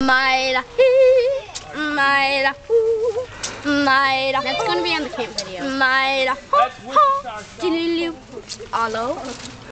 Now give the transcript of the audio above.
That's gonna be on the camp video. Hello.